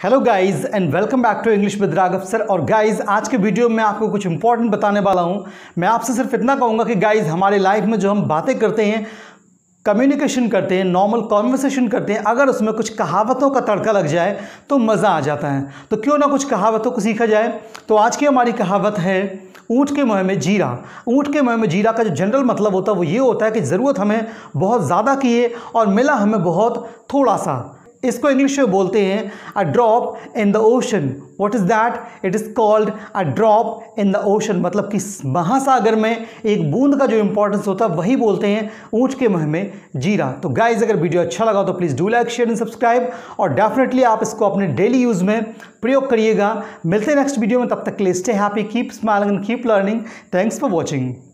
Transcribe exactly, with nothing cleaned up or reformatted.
Hello guys and welcome back to English with Raghav sir. और guys आज के video में आपको कुछ इंपॉर्टेंट बताने वाला हूं। मैं आपसे सिर्फ इतना कहूंगा कि गाइस हमारे लाइफ में जो हम बातें करते हैं, कम्युनिकेशन करते हैं, नॉर्मल कॉन्वर्सेशन करते हैं, अगर उसमें कुछ कहावतों का तड़का लग जाए तो मज़ा आ जाता है। तो क्यों ना कुछ कहावतों को सीखा जाए। तो आज की हमारी कहावत है ऊँट के मुँह में जीरा। ऊँट के मुँह में जीरा का जो जनरल मतलब होता है वो ये होता है कि ज़रूरत हमें बहुत ज़्यादा की है और मिला हमें बहुत थोड़ा सा। इसको इंग्लिश में बोलते हैं a drop in the ocean. What is that? It is called a drop in the ocean. मतलब कि महासागर में एक बूंद का जो इंपॉर्टेंस होता है वही बोलते हैं ऊँट के मुँह में जीरा। तो गाइज अगर वीडियो अच्छा लगा तो please do like share and subscribe और डेफिनेटली आप इसको अपने डेली यूज़ में प्रयोग करिएगा। मिलते हैं नेक्स्ट वीडियो में, तब तक के लिए stay happy, keep smiling and keep learning. Thanks for watching.